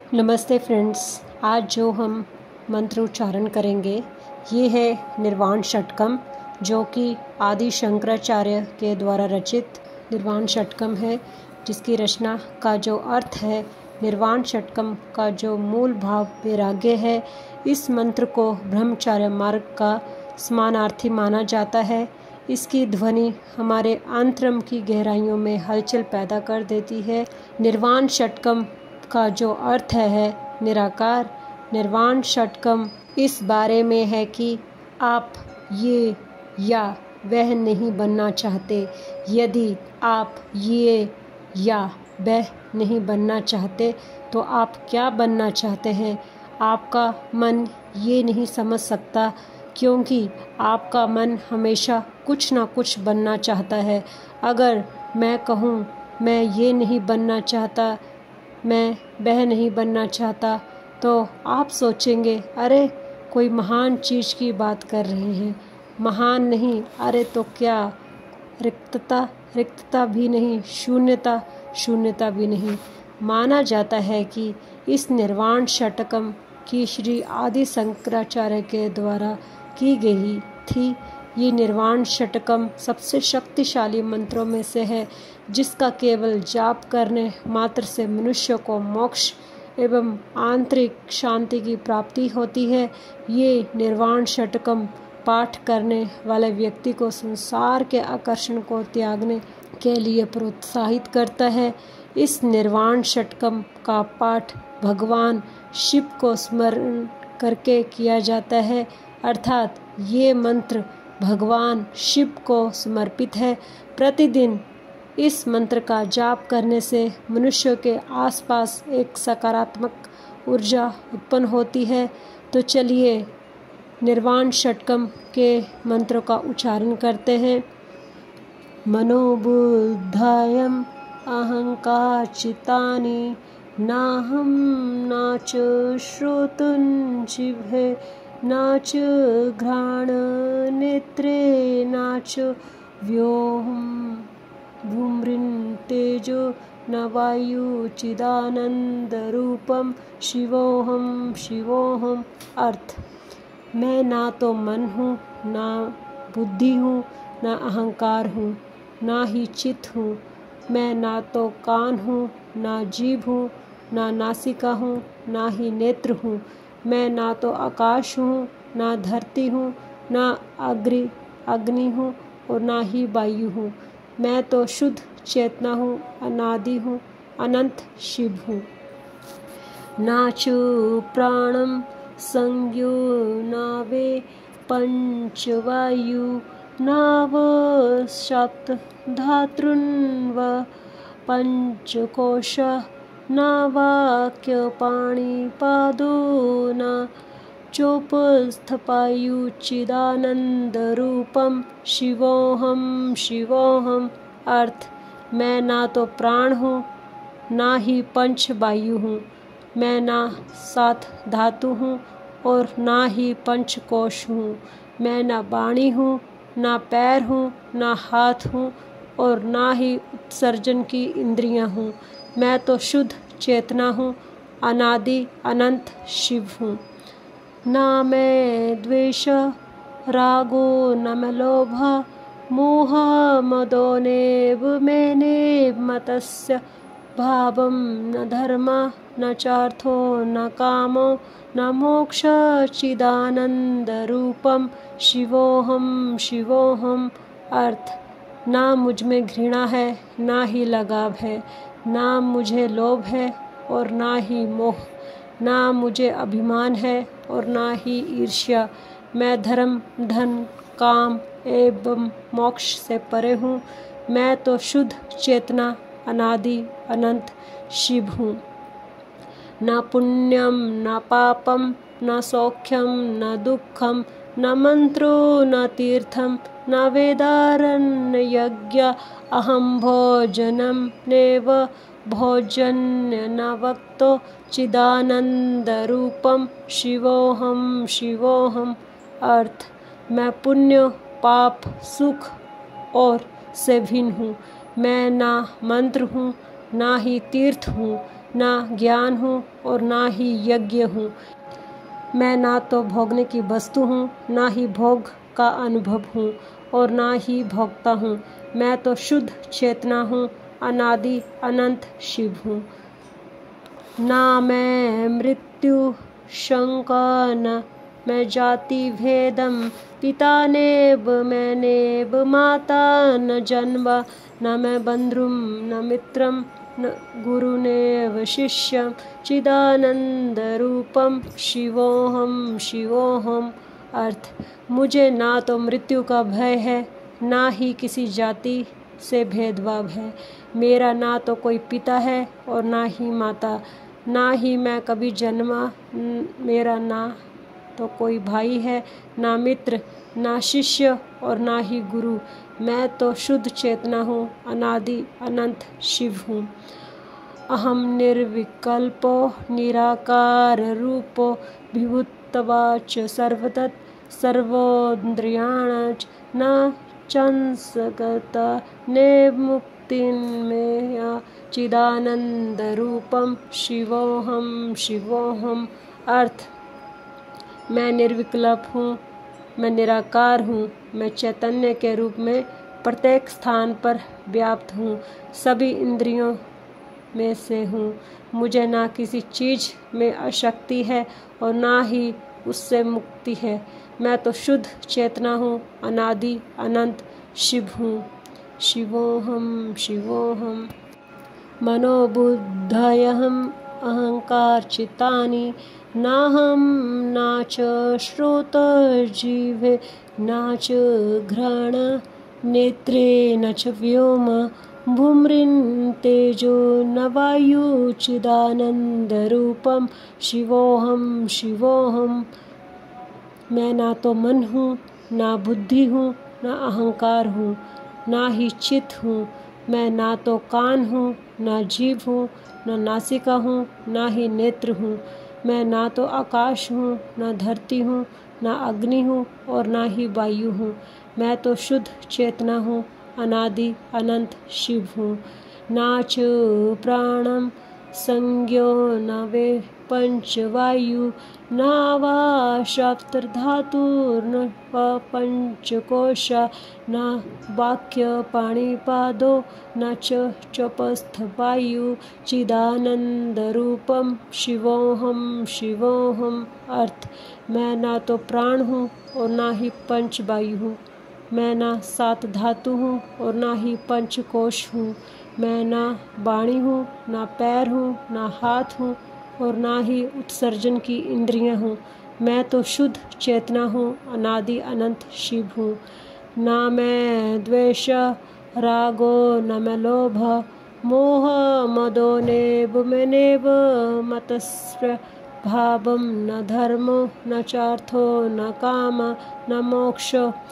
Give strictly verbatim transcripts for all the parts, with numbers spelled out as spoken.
नमस्ते फ्रेंड्स। आज जो हम मंत्र उच्चारण करेंगे ये है निर्वाण षटकम, जो कि आदि शंकराचार्य के द्वारा रचित निर्वाण षटकम है, जिसकी रचना का जो अर्थ है, निर्वाण षटकम का जो मूल भाव वैराग्य है। इस मंत्र को ब्रह्मचर्य मार्ग का समानार्थी माना जाता है। इसकी ध्वनि हमारे आंतरम की गहराइयों में हलचल पैदा कर देती है। निर्वाण षटकम का जो अर्थ है निराकार। निर्वाण षटकम इस बारे में है कि आप ये या वह नहीं बनना चाहते। यदि आप ये या वह नहीं बनना चाहते तो आप क्या बनना चाहते हैं, आपका मन ये नहीं समझ सकता, क्योंकि आपका मन हमेशा कुछ ना कुछ बनना चाहता है। अगर मैं कहूँ मैं ये नहीं बनना चाहता, मैं वह नहीं बनना चाहता, तो आप सोचेंगे अरे कोई महान चीज़ की बात कर रहे हैं। महान नहीं, अरे तो क्या, रिक्तता रिक्तता भी नहीं, शून्यता शून्यता भी नहीं। माना जाता है कि इस निर्वाण षटकम की श्री आदि शंकराचार्य के द्वारा की गई थी। ये निर्वाण षटकम सबसे शक्तिशाली मंत्रों में से है, जिसका केवल जाप करने मात्र से मनुष्य को मोक्ष एवं आंतरिक शांति की प्राप्ति होती है। ये निर्वाण षटकम पाठ करने वाले व्यक्ति को संसार के आकर्षण को त्यागने के लिए प्रोत्साहित करता है। इस निर्वाण षटकम का पाठ भगवान शिव को स्मरण करके किया जाता है, अर्थात ये मंत्र भगवान शिव को समर्पित है। प्रतिदिन इस मंत्र का जाप करने से मनुष्य के आसपास एक सकारात्मक ऊर्जा उत्पन्न होती है। तो चलिए निर्वाण षटकम के मंत्र का उच्चारण करते हैं। मनोबुद्धायम अहंकार चितानि नाहम नाच श्रोतुं जिह्वे नाच घ्राण नेत्रे नाच व्योम भूमृन् तेजो न वायु चिदानंद रूपम शिवोहम शिवोहम। अर्थ: मैं ना तो मन हूँ, ना बुद्धि हूँ, ना अहंकार हूँ, ना ही चित्त हूँ। मैं ना तो कान हूँ, ना जीभ हूँ, ना नासिका हूँ, ना ही नेत्र हूँ। मैं ना तो आकाश हूँ, ना धरती हूँ, ना अग्नि अग्नि हूँ और ना ही वायु हूँ। मैं तो शुद्ध चेतना हूँ, अनादि हूँ, अनंत शिव हूँ। नाचु प्राणम संज्ञो नावे पंचवायु नाव सप्त धातृन्व पंचकोश नावाक्य पाणिपादो न चोपस्थपायु चिदानंद रूपम शिवोहम शिवोहम। अर्थ: मैं ना तो प्राण हूँ, ना ही पंच वायु हूँ। मैं ना सात धातु हूँ और ना ही पंचकोश हूँ। मैं ना वाणी हूँ, ना पैर हूँ, ना हाथ हूँ और ना ही उत्सर्जन की इंद्रियाँ हूँ। मैं तो शुद्ध चेतना हूँ, अनादि अनंत शिव हूँ। ना मैं द्वेष रागो न मैं लोभ मोह मदो नेव मेनेव मतस्य भावम न धर्म न चार्थो न कामो न मोक्ष चिदानंद रूपम शिवोहम शिवोहम। अर्थ: ना मुझ में घृणा है, ना ही लगाव है, ना मुझे लोभ है और ना ही मोह, ना मुझे अभिमान है और ना ही ईर्ष्या। मैं धर्म, धन, काम एवं मोक्ष से परे हूँ। मैं तो शुद्ध चेतना, अनादि अनंत शिव हूँ। न पुण्यम न पापम न सौख्यम न दुखम न मंत्रो न तीर्थम न वेदारण्य यज्ञ अहम भोजनम नेव भोजन्य न वक्तो चिदानंद रूपम शिवोहम शिवोहम। अर्थ: मैं पुण्य, पाप, सुख और से भिन्न हूँ। मैं ना मंत्र हूँ, ना ही तीर्थ हूँ, ना ज्ञान हूँ और ना ही यज्ञ हूँ। मैं ना तो भोगने की वस्तु हूँ, ना ही भोग का अनुभव हूँ और ना ही भोगता हूँ। मैं तो शुद्ध चेतना हूँ, अनादि अनंत शिव हूँ। ना मैं मृत्यु शंका न मैं जाति भेदम, पिता नेब मैनेब माता न जन्म, न मैं बंधुम न मित्रम न गुरुनेव शिष्यम, चिदानंद रूपम शिवोहम शिवोहम। अर्थ, मुझे ना तो मृत्यु का भय है, ना ही किसी जाति से भेदभाव है। मेरा ना तो कोई पिता है और ना ही माता, ना ही मैं कभी जन्मा। मेरा ना तो कोई भाई है, ना मित्र, ना शिष्य और ना ही गुरु। मैं तो शुद्ध चेतना हूँ, अनादि अनंत शिव हूँ। अहम निर्विकल्पो निराकार रूपो विभुत्वाच सर्वतत् सर्वोन्द्रियाणां न चंसगता ने मुक्तिन्मेया, चिदानंद रूपम शिवोहम शिवोहम। अर्थ, मैं निर्विकल्प हूँ, मैं निराकार हूँ, मैं चैतन्य के रूप में प्रत्येक स्थान पर व्याप्त हूँ, सभी इंद्रियों में से हूँ। मुझे ना किसी चीज़ में आसक्ति है और ना ही उससे मुक्ति है। मैं तो शुद्ध चेतना हूँ, अनादि अनंत शिव हूँ। शिवोहम शिवोहम। मनोबुद्धयहम अहंकार चित्तानि, नाहम ना च श्रोतर्जिह्वे ना च घ्राण नेत्रे न च व्योम, भूम्रिन तेजो न वायु, चिदानंद रूपम शिवोहम शिवोहम। मैं ना तो मन हूँ, ना बुद्धि हूँ, ना अहंकार हूँ, ना ही चित्त हूँ। मैं ना तो कान हूँ, ना जीभ हूँ, ना नासिका हूँ, ना ही नेत्र हूँ। मैं ना तो आकाश हूँ, ना धरती हूँ, ना अग्नि हूँ और ना ही वायु हूँ। मैं तो शुद्ध चेतना हूँ, अनादि अनंत शिव हूँ। ना च प्राणम संज्ञो न वे पंचवायु, न वा सप्तधातुर्न वा पंचकोशा, न वाक्य पाणिपादो न च चपस्थ वायु, चिदानंद रूपम शिवोहम शिवोहम। अर्थ, मैं ना तो प्राण हूँ और ना ही पंचवायु हूँ। मैं ना सात धातु हूँ और ना ही पंचकोश हूँ। मैं ना वाणी हूँ, ना पैर हूँ, ना हाथ हूँ और ना ही उत्सर्जन की इंद्रियाँ हूँ। मैं तो शुद्ध चेतना हूँ, अनादि अनंत शिव हूँ। ना मैं द्वेष रागो न मैं लोभ मोह मदो नेब मैनेब मतस्व भावम, न धर्मो न चार्थो न काम न मोक्ष,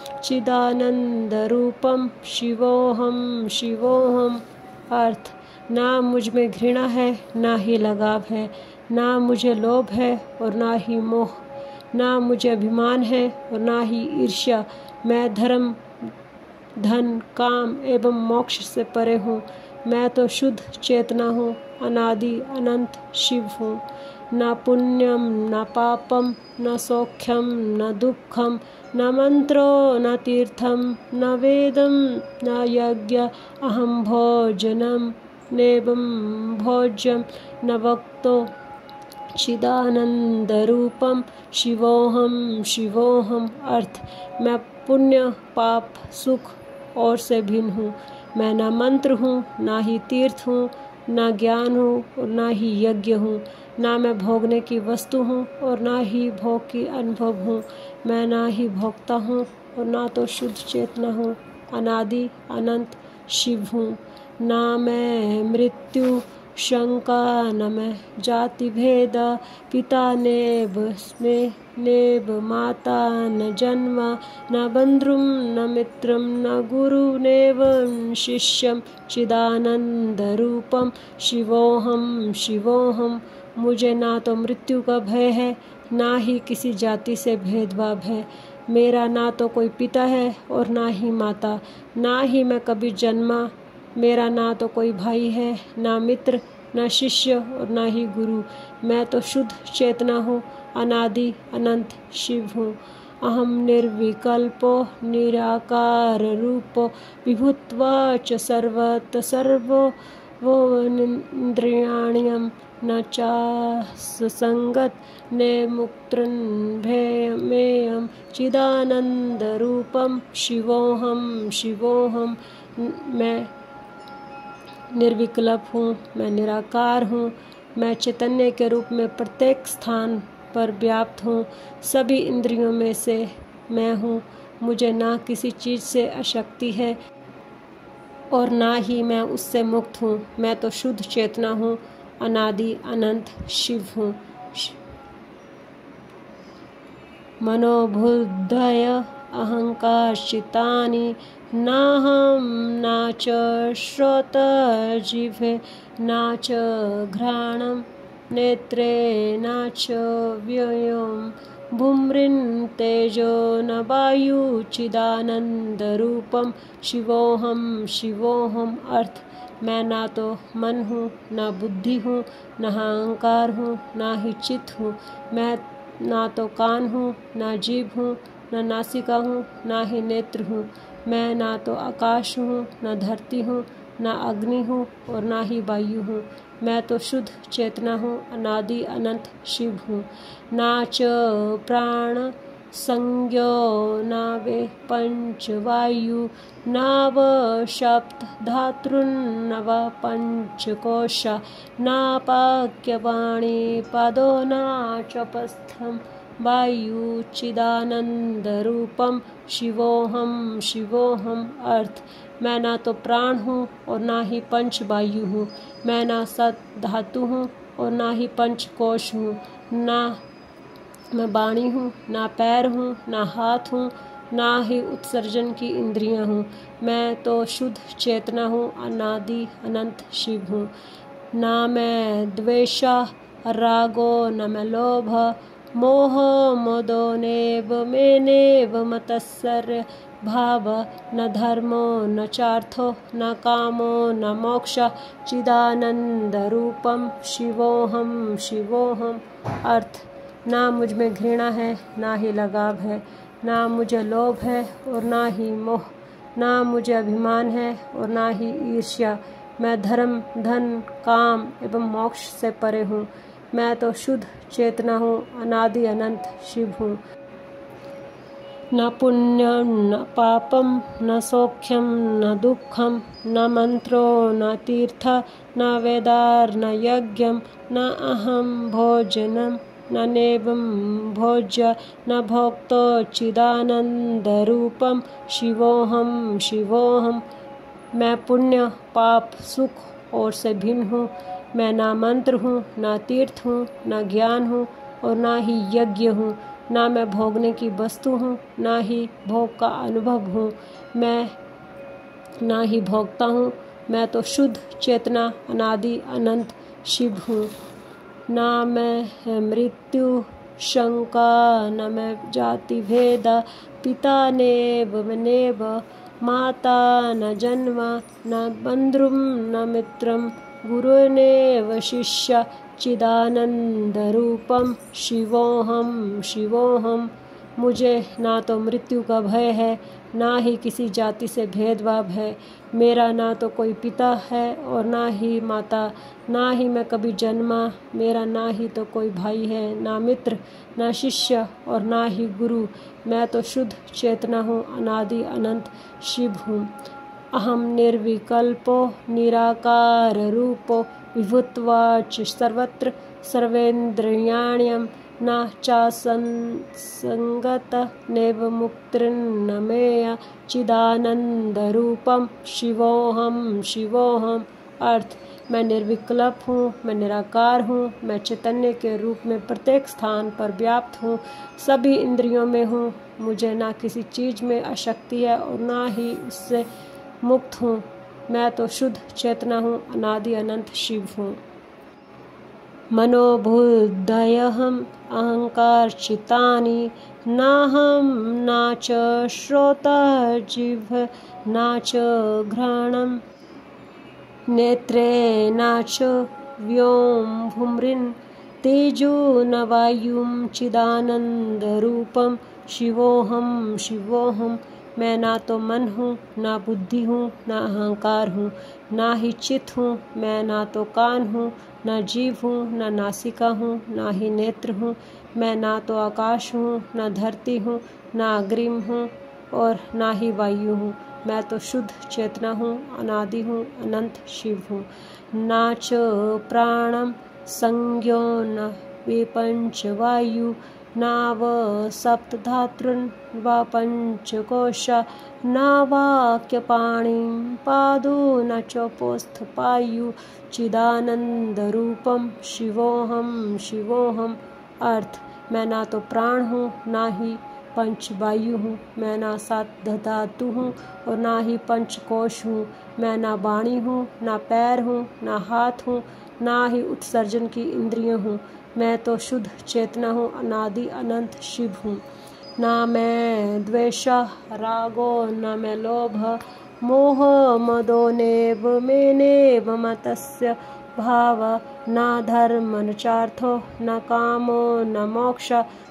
चिदानंद रूपम शिवोहम शिवोहम। अर्थ, ना मुझ में घृणा है, ना ही लगाव है, ना मुझे लोभ है और ना ही मोह, ना मुझे अभिमान है और ना ही ईर्ष्या। मैं धर्म, धन, काम एवं मोक्ष से परे हूँ। मैं तो शुद्ध चेतना हूँ, अनादि अनंत शिव हूँ। न पुण्यम न पापम न सौख्यम न दुःखम, न मंत्रो न तीर्थम न वेदम न यज्ञ, अहम भोजनम नेबम भोज्यम न भक्तो, चिदानंद रूपम शिवोहम शिवोहम। अर्थ, मैं पुण्य पाप सुख और से भिन्न हूँ। मैं ना मंत्र हूँ, ना ही तीर्थ हूँ, ना ज्ञान हूँ और ना ही यज्ञ हूँ। ना मैं भोगने की वस्तु हूँ और ना ही भोग की अनुभव हूँ। मैं ना ही भोगता हूँ और ना तो शुद्ध चेतना हूँ, अनादि अनंत शिव हूँ। ना मैं मृत्यु शंका न मैं जाति भेद, पिता नेब में नेब माता न जन्म, न बंधुम न मित्रम न गुरु नेव शिष्यम, चिदानंद रूपम शिवोहम शिवोहम। मुझे ना तो मृत्यु का भय है, ना ही किसी जाति से भेदभाव है। मेरा ना तो कोई पिता है और ना ही माता, ना ही मैं कभी जन्मा। मेरा ना तो कोई भाई है, ना मित्र, न शिष्य और न ही गुरु। मैं तो शुद्ध चेतना हूँ, अनादि अनंत शिव हूँ। अहम निर्विकल्पो निराकार रूपो विभूत्वा च सर्वत्र सर्वोन्द्रियाण्यं न चासंगत नेमुक्तृन्भेयमेयं चिदानन्दरूपं शिवोऽहं शिवोऽहं। मैं निर्विकल्प हूँ, मैं निराकार हूँ, मैं चैतन्य के रूप में प्रत्येक स्थान पर व्याप्त हूँ। सभी इंद्रियों में से मैं हूँ। मुझे ना किसी चीज़ से आसक्ति है और ना ही मैं उससे मुक्त हूँ। मैं तो शुद्ध चेतना हूँ, अनादि अनंत शिव हूँ। मनोबुद्धय अहंकारचित्तानि नाहं न च श्रोत्रजिह्वे न च घ्राणं नेत्रे न च व्ययं भूम्रिन् तेजो न वायु चिदानन्दरूपं शिवोऽहं शिवोऽहं। अर्थ, मैं ना तो मन हूँ, ना बुद्धि हूँ, न अहंकार हूँ, ना ही चित्त हूँ। मैं ना तो कान हूँ, ना जीभ हूँ, न नासिका हूँ, ना ही नेत्र हूँ। मैं ना तो आकाश हूँ, न धरती हूँ, ना अग्नि हूँ और ना ही वायु हूँ। मैं तो शुद्ध चेतना हूँ, अनादि अनंत शिव हूँ। ना च प्राण संज्ञो न वे पंचवायु न व सप्त धातॄन् न व पंचकोशा न पाक्यवाणी पादो न चोपस्थं वायु चिदानन्दरूपं शिवोऽहं शिवोऽहं। अर्थ, मैं ना तो प्राण हूँ और ना ही पंच वायु हूँ। मैं ना सत धातु हूँ और ना ही पंचकोश हूँ। ना मैं वाणी हूँ, ना पैर हूँ, ना हाथ हूँ, ना ही उत्सर्जन की इंद्रियाँ हूँ। मैं तो शुद्ध चेतना हूँ, अनादि अनंत शिव हूँ। ना मैं द्वेषा रागो न मैं लोभ मोह मदो नेव मेनेव मतस्सर्य भाव न धर्मो न चार्थो न कामो न मोक्ष चिदानन्दरूपं शिवोऽहं शिवोऽहम्। अर्थ, ना मुझ में घृणा है, ना ही लगाव है, ना मुझे लोभ है और ना ही मोह, ना मुझे अभिमान है और ना ही ईर्ष्या। मैं धर्म, धन, काम एवं मोक्ष से परे हूँ। मैं तो शुद्ध चेतना हूँ, अनादि अनंत शिव हूँ। न पुण्यं न पापं न सौख्यं न दुःखं न मंत्रो न तीर्थ न वेदार न यज्ञं न अहं भोजनं न नेवं भोज्य न भोक्तो चिदानन्दरूपं शिवोऽहं शिवोऽहम्। मैं पुण्य, पाप, सुख और से भिन्न हूँ। मैं ना मंत्र हूँ, ना तीर्थ हूँ, ना ज्ञान हूँ और ना ही यज्ञ हूँ। ना मैं भोगने की वस्तु हूँ, ना ही भोग का अनुभव हूँ। मैं ना ही भोगता हूँ। मैं तो शुद्ध चेतना, अनादि अनंत शिव हूँ। ना मैं मृत्यु शंका न मैं जाति भेद पिता नेव नेव माता न जन्म न बंधुं न मित्रं गुरुनेव शिष्य चिदानन्दरूपं शिवोऽहं शिवोऽहम्। मुझे ना तो मृत्यु का भय है, ना ही किसी जाति से भेदभाव है। मेरा ना तो कोई पिता है और ना ही माता, ना ही मैं कभी जन्मा। मेरा ना ही तो कोई भाई है, ना मित्र, ना शिष्य और ना ही गुरु। मैं तो शुद्ध चेतना हूँ, अनादि अनंत शिव हूँ। अहम निर्विकल्पो निराकार रूपो विभूत्वा च सर्वत्र सर्वेन्द्रियाण्यं न चासंगत नेव मुक्तिर्न मेय चिदानन्दरूपं शिवोऽहं शिवोऽहम्। अर्थ, मैं निर्विकल्प हूँ, मैं निराकार हूँ, मैं चैतन्य के रूप में प्रत्येक स्थान पर व्याप्त हूँ, सभी इंद्रियों में हूँ। मुझे ना किसी चीज़ में आसक्ति है और ना ही उससे मुक्त हूँ। मैं तो शुद्ध चेतना हूँ, अनादि अनंत शिव हूँ। मनोबुद्धयहं अहंकारचित्तानि नाहं न च श्रोत्रजिह्वे न च घ्राणं नेत्रे न च व्योम भूमृन् तेजो न वायुं चिदानंदरूपम शिवोहम शिवोहम। मैं ना तो मन हूँ, ना बुद्धि हूँ, ना अहंकार हूँ, ना ही चित्त हूँ। मैं ना तो कान हूँ, ना जीभ हूँ, ना नासिका हूँ, ना ही नेत्र हूँ। मैं ना तो आकाश हूँ, ना धरती हूँ, ना अग्रिम हूँ और ना ही वायु हूँ। मैं तो शुद्ध चेतना हूँ, अनादि हूँ, अनंत शिव हूँ। ना च प्राणम संज्ञो न विपंच वायु, नाव सप्तधातृन् वा पंचकोशा, न वाक्यपाणिं पादो न चोपोस्थपायु चिदानंदरूपम शिवोहम शिवोहम। अर्थ, मैं ना तो प्राण हूँ, ना ही पंच वायु हूँ। मैं ना सात धातु हूँ और ना ही पंचकोश हूँ। मैं ना वाणी हूँ, ना पैर हूँ, ना हाथ हूँ, ना ही उत्सर्जन की इंद्रियाँ हूँ। मैं तो शुद्ध चेतना हूँ, अनादि अनंत शिव हूँ। ना मैं द्वेष रागो, न मैं लोभ मोह मदो नेव मेनेव मतस्य भाव, न धर्म न चार्थो न कामो न मोक्ष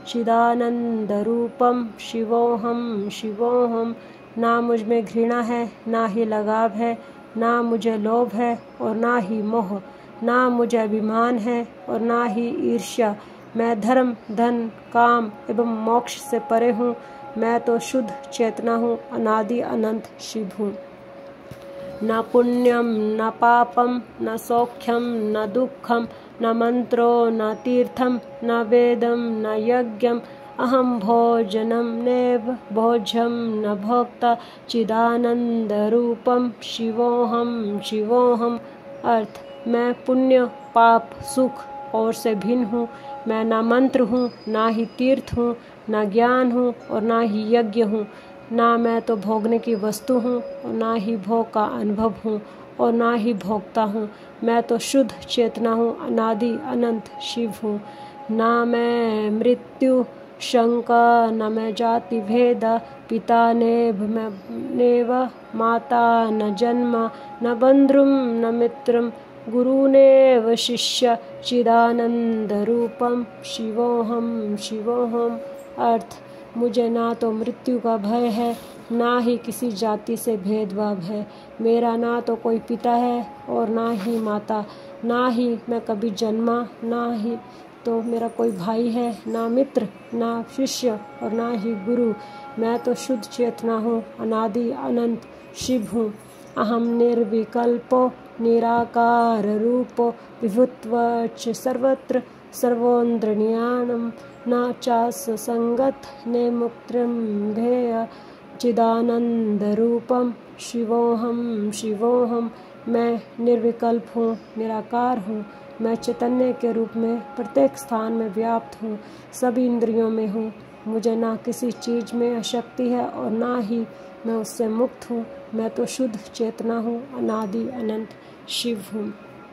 चिदानंदरूपम शिवोहम शिवोहम। ना मुझ में घृणा है, ना ही लगाव है, ना मुझे लोभ है और ना ही मोह, ना मुझे अभिमान है और ना ही ईर्ष्या। मैं धर्म धन काम एवं मोक्ष से परे हूँ। मैं तो शुद्ध चेतना हूँ, अनादि अनंत शिव हूँ। न पुण्यम न पापम न सौख्यम न दुखम, न मंत्रो न तीर्थम न वेदम न यज्ञम, अहम भोजनम नैव भोज्यम न भोक्ता चिदानंदरूपम शिवोहम शिवोहम। अर्थ, मैं पुण्य पाप सुख और से भिन्न हूँ। मैं ना मंत्र हूँ, ना ही तीर्थ हूँ, ना ज्ञान हूँ और ना ही यज्ञ हूँ। ना मैं तो भोगने की वस्तु हूँ और ना ही भोग का अनुभव हूँ और ना ही भोगता हूँ। मैं तो शुद्ध चेतना हूँ, अनादि अनंत शिव हूँ। ना मैं मृत्यु शंका, न मैं जाति भेद, पिता नेभ मैं नेव माता न जन्म, न बंधुम न मित्रम गुरुनेव शिष्य चिदानंदरूपम शिवोहम शिवोहम। अर्थ, मुझे ना तो मृत्यु का भय है, ना ही किसी जाति से भेदभाव है। मेरा ना तो कोई पिता है और ना ही माता, ना ही मैं कभी जन्मा, ना ही तो मेरा कोई भाई है, ना मित्र, ना शिष्य और ना ही गुरु। मैं तो शुद्ध चेतना हूँ, अनादि अनंत शिव हूँ। अहम निर्विकल्पो निराकार रूपो विभुत्वच सर्वत्र सर्वोन्द्रियाणं, न चास संगत ने मुक्तिं भेय चिदानंदरूपम शिवोहम शिवोहम। मैं निर्विकल्प हूँ, निराकार हूँ। मैं चैतन्य के रूप में प्रत्येक स्थान में व्याप्त हूँ, सभी इंद्रियों में हूँ। मुझे ना किसी चीज़ में आसक्ति है और ना ही मैं उससे मुक्त हूँ। मैं तो शुद्ध चेतना हूँ, अनादि अनंत शिव हूँ।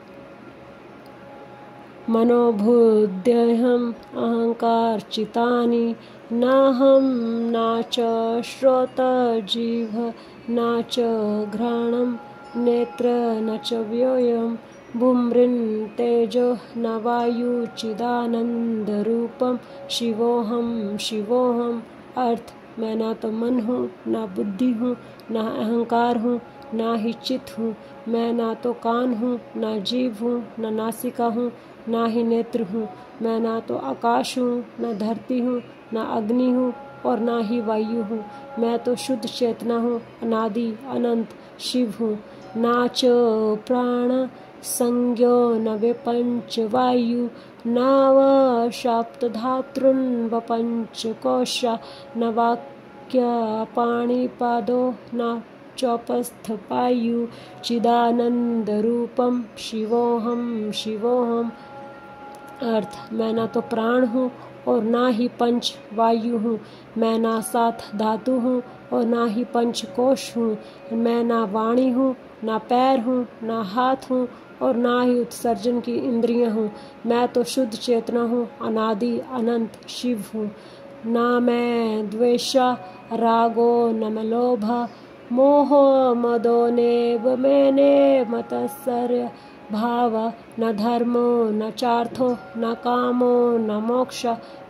मनोबुद्ध्यहम अहंकार चितानि, नाहम न च श्रोत जीव न च घ्राणम नेत्र न च व्योयम भूमृन् तेजो न वायु चिदानंदरूपम शिवोहम शिवोहम। अर्थ, मैं ना तो मन हूँ, ना बुद्धि हूँ, ना अहंकार हूँ, ना ही चित्त हूँ। मैं ना तो कान हूँ, ना जीभ हूँ, ना नासिका हूँ, ना ही नेत्र हूँ। मैं ना तो आकाश हूँ, ना धरती हूँ, ना अग्नि हूँ और ना ही वायु हूँ। मैं तो शुद्ध चेतना हूँ, अनादि अनंत शिव हूँ। ना च प्राण संज्ञो न विपंच वायु, नाव सप्तधातृन् व पंचकोशा, न वाक्य पाणिपादो न चौपस्थपायु चिदानंदरूपम शिवोहम शिवोहम। अर्थ, मैं ना तो प्राण हूँ और ना ही पंच वायु हूँ। मैं ना सात धातु हूँ और ना ही पंचकोश हूँ। मैं ना वाणी हूँ, ना पैर हूँ, ना हाथ हूँ और ना ही उत्सर्जन की इंद्रियाँ हूँ। मैं तो शुद्ध चेतना हूँ, अनादि अनंत शिव हूँ। ना मैं द्वेष रागो, न मैं लोभ मोह मदो नेव मेने मतसर्य भाव न धर्मो न चार्थो न कामो न मोक्ष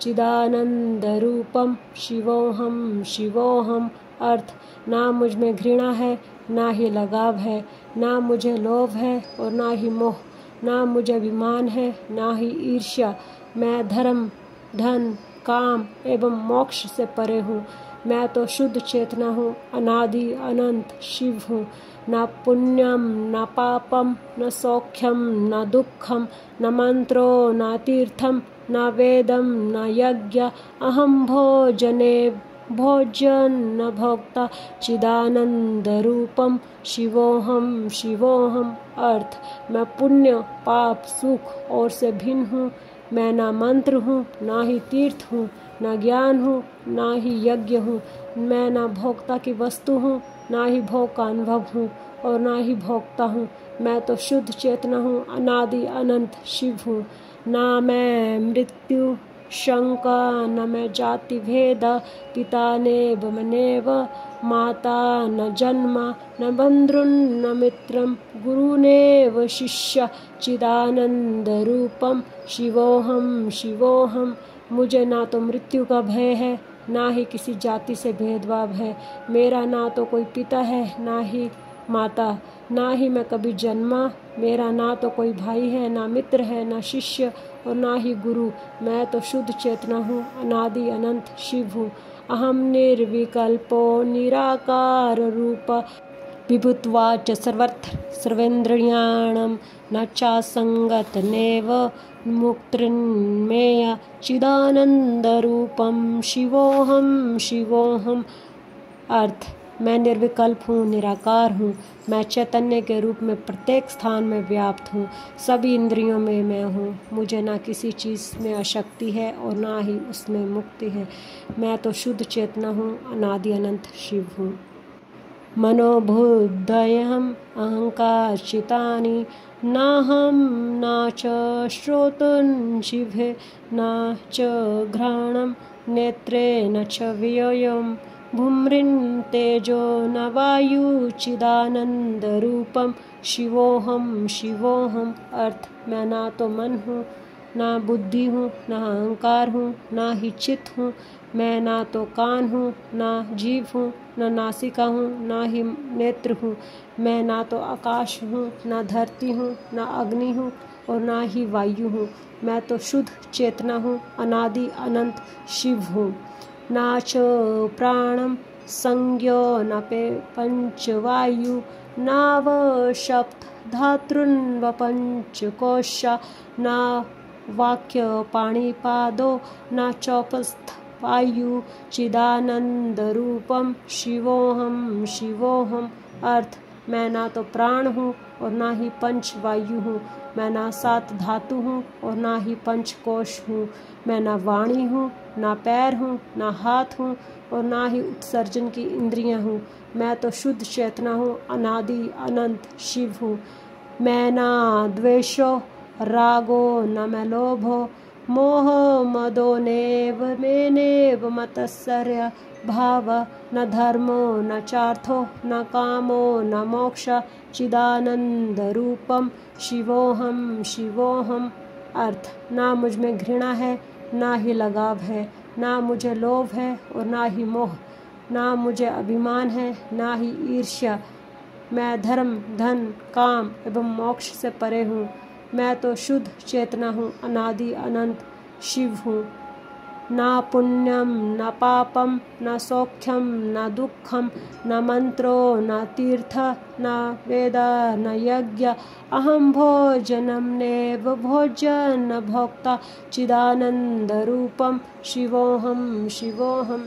चिदानंदरूपम शिवोहम शिवोहम। अर्थ, ना मुझ में घृणा है, ना ही लगाव है, ना मुझे लोभ है और ना ही मोह, ना मुझे अभिमान है, ना ही ईर्ष्या। मैं धर्म, धन, काम एवं मोक्ष से परे हूँ। मैं तो शुद्ध चेतना हूँ, अनादि अनंत शिव हूँ। न पुण्यम न पापम न सौख्यम न दुखम न मंत्रो न तीर्थम न वेदम न यज्ञ अहम भोजने भोजन न भोक्ता चिदानंद रूपम शिवोहम शिवोहम। अर्थ, मैं पुण्य पाप सुख और से भिन्न हूँ। मैं ना मंत्र हूँ, ना ही तीर्थ हूँ, ना ज्ञान हूँ, ना ही यज्ञ हूँ। मैं ना भोक्ता की वस्तु हूँ, ना ही भोग का अनुभव हूँ और ना ही भोक्ता हूँ। मैं तो शुद्ध चेतना हूँ, अनादि अनंत शिव हूँ। ना मैं मृत्यु शंका न मैं जाति भेद पिता नेव मनेव माता न जन्म न बंधुन न मित्रम गुरुनेव शिष्य चिदानंद रूपम शिवोहम शिवोहम। मुझे ना तो मृत्यु का भय है, ना ही किसी जाति से भेदभाव है। मेरा ना तो कोई पिता है, ना ही माता, ना ही मैं कभी जन्मा। मेरा ना तो कोई भाई है, ना मित्र है, ना शिष्य और ना ही गुरु। मैं तो शुद्ध चेतना हूँ, अनादि अनंत शिव हूँ। अहम निर्विकल्पो निराकार रूप विभुत्वाच सर्वत्र सर्वेन्द्रियाणं न चासंगत नेव मुक्तिर्मेय चिदानंद रूपम शिवोहम शिवोहम। अर्थ, मैं निर्विकल्प हूँ, निराकार हूँ। मैं चैतन्य के रूप में प्रत्येक स्थान में व्याप्त हूँ। सभी इंद्रियों में मैं हूँ। मुझे ना किसी चीज़ में आसक्ति है और ना ही उसमें मुक्ति है। मैं तो शुद्ध चेतना हूँ, अनादि अनंत शिव हूँ। मनोबुद्धयहम अहंकारचितानि नाहं न च श्रोतुं शिवे न च घ्राणं नेत्रे न च व्ययम् भूमृन् तेजो न वायु चिदानंद रूपम शिवोहम शिवोहम। अर्थ, मैं ना तो मन हूँ, ना बुद्धि हूँ, ना अहंकार हूँ, ना ही चित्त हूँ। मैं ना तो कान हूँ, ना जीव हूँ, ना नासिका हूँ, ना ही नेत्र हूँ। मैं ना तो आकाश हूँ, ना धरती हूँ, ना अग्नि हूँ और ना ही वायु हूँ। मैं तो शुद्ध चेतना हूँ, अनादि अनंत शिव हूँ। ना च प्राणम संज्ञो न पे पंचवायु नाव सप्त धातृन्व पंचकोशा ना वाक्य पाणिपादो न चौपस्थ वायु चिदानंद रूपम शिवोहम शिवोहम। अर्थ, मैं ना तो प्राण हूँ और ना ही पंच वायु हूँ। मैं ना सात धातु हूँ और ना ही पंचकोश हूँ। मैं ना वाणी हूँ, ना पैर हूँ, ना हाथ हूँ और ना ही उत्सर्जन की इंद्रियाँ हूँ। मैं तो शुद्ध चेतना हूँ, अनादि अनंत शिव हूँ। मैं ना द्वेषो रागो न मैं लोभो मोह मदो नेव मेनेव मतस्सर्य भाव न धर्मो न चार्थो न कामो न मोक्ष चिदानंद रूपम शिवोहम शिवोहम। अर्थ, ना मुझ में घृणा है, ना ही लगाव है, ना मुझे लोभ है और ना ही मोह, ना मुझे अभिमान है, ना ही ईर्ष्या। मैं धर्म, धन, काम एवं मोक्ष से परे हूँ। मैं तो शुद्ध चेतना हूँ, अनादि अनंत शिव हूँ। ना पुण्यम न पापम न सौख्यम न दुखम न मंत्रो न तीर्थ न वेद न यज्ञ अहम भोजनम नेव भोजन न भोक्ता चिदानंद रूपम शिवोहम शिवोहम।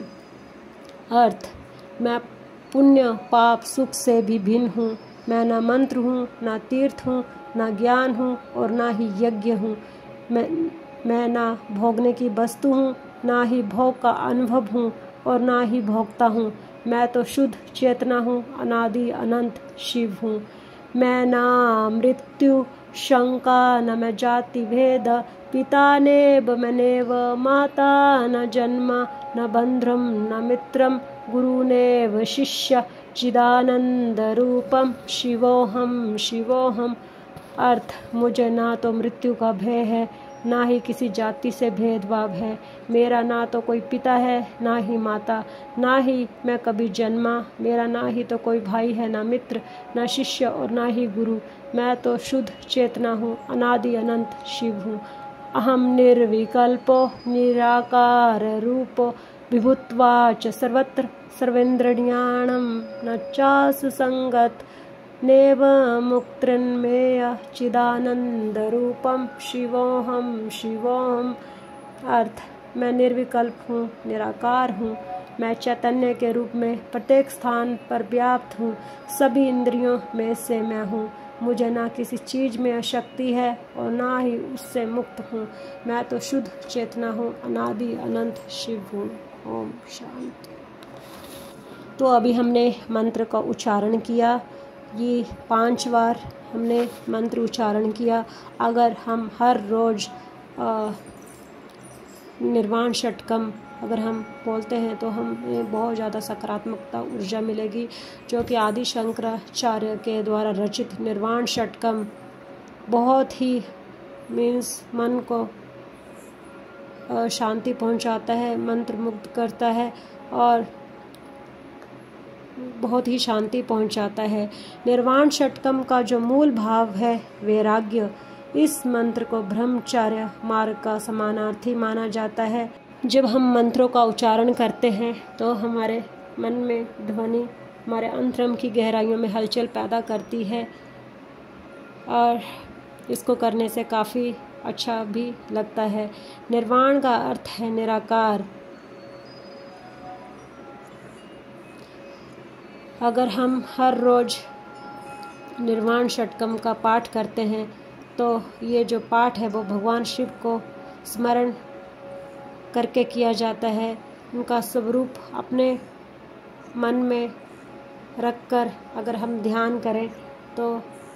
अर्थ, मैं पुण्य पाप सुख से भी भिन्न हूँ। मैं न मंत्र हूँ, न तीर्थ हूँ, न ज्ञान हूँ और ना ही यज्ञ हूँ। मैं मैं ना भोगने की वस्तु हूँ, ना ही भोग का अनुभव हूँ और ना ही भोगता हूँ। मैं तो शुद्ध चेतना हूँ, अनादि अनंत शिव हूँ। मैं ना मृत्यु शंका न मैं जाति भेद पिता नेव मनेव माता न जन्म न बंधुम न मित्रम गुरुनेव शिष्य चिदानंद रूपम शिवोहम शिवोहम। अर्थ, मुझे ना तो मृत्यु का भय है, ना ही किसी जाति से भेदभाव है। मेरा ना तो कोई पिता है, ना ही माता, ना ही मैं कभी जन्मा। मेरा ना ही तो कोई भाई है, ना मित्र, ना शिष्य और ना ही गुरु। मैं तो शुद्ध चेतना हूँ, अनादि अनंत शिव हूँ। अहम निर्विकल्पो निराकार रूपो विभुत्वाच सर्वत्र सर्वेन्द्रियाणं न चासु संगत नेव मुक्तिर्मेय चिदानंद रूपम शिवोहम शिवोहम। अर्थ, मैं निर्विकल्प हूँ, निराकार हूँ। मैं चैतन्य के रूप में प्रत्येक स्थान पर व्याप्त हूँ। सभी इंद्रियों में से मैं हूँ। मुझे ना किसी चीज में अशक्ति है और ना ही उससे मुक्त हूँ। मैं तो शुद्ध चेतना हूँ, अनादि अनंत शिव हूँ। ओम शांति। तो अभी हमने मंत्र का उच्चारण किया। ये पांच बार हमने मंत्र उच्चारण किया। अगर हम हर रोज़ निर्वाण षटकम अगर हम बोलते हैं तो हमें बहुत ज़्यादा सकारात्मकता ऊर्जा मिलेगी, जो कि आदि शंकराचार्य के द्वारा रचित निर्वाण षटकम बहुत ही मीन्स मन को शांति पहुंचाता है, मंत्र मुक्त करता है और बहुत ही शांति पहुंचाता है। निर्वाण षटकम का जो मूल भाव है वैराग्य, इस मंत्र को ब्रह्मचर्य मार्ग का समानार्थी माना जाता है। जब हम मंत्रों का उच्चारण करते हैं तो हमारे मन में ध्वनि हमारे अंतरम की गहराइयों में हलचल पैदा करती है और इसको करने से काफ़ी अच्छा भी लगता है। निर्वाण का अर्थ है निराकार। अगर हम हर रोज़ निर्वाण षटकम का पाठ करते हैं तो ये जो पाठ है वो भगवान शिव को स्मरण करके किया जाता है। उनका स्वरूप अपने मन में रखकर अगर हम ध्यान करें तो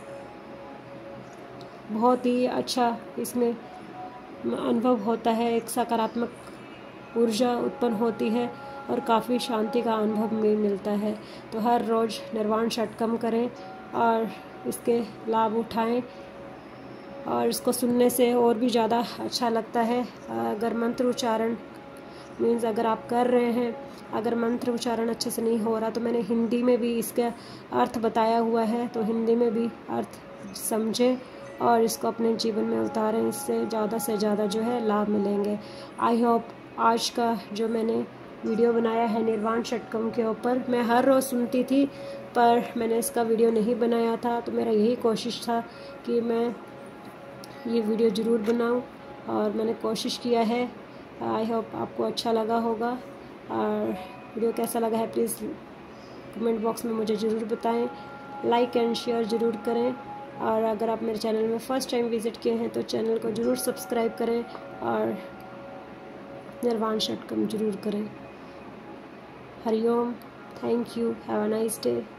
बहुत ही अच्छा इसमें अनुभव होता है। एक सकारात्मक ऊर्जा उत्पन्न होती है और काफ़ी शांति का अनुभव भी मिलता है। तो हर रोज़ निर्वाण षटकम करें और इसके लाभ उठाएं और इसको सुनने से और भी ज़्यादा अच्छा लगता है। अगर मंत्र उच्चारण मीन्स अगर आप कर रहे हैं, अगर मंत्र उच्चारण अच्छे से नहीं हो रहा तो मैंने हिंदी में भी इसका अर्थ बताया हुआ है, तो हिंदी में भी अर्थ समझें और इसको अपने जीवन में उतारें। इससे ज़्यादा से ज़्यादा जो है लाभ मिलेंगे। आई होप आज का जो मैंने वीडियो बनाया है निर्वाण षटकम के ऊपर, मैं हर रोज़ सुनती थी पर मैंने इसका वीडियो नहीं बनाया था, तो मेरा यही कोशिश था कि मैं ये वीडियो ज़रूर बनाऊं और मैंने कोशिश किया है। आई होप आपको अच्छा लगा होगा और वीडियो कैसा लगा है प्लीज़ कमेंट बॉक्स में मुझे ज़रूर बताएं। लाइक एंड शेयर ज़रूर करें और अगर आप मेरे चैनल में फ़र्स्ट टाइम विज़िट किए हैं तो चैनल को ज़रूर सब्सक्राइब करें और निर्वाण षटकम ज़रूर करें। हरिओम, thank you, have a nice day.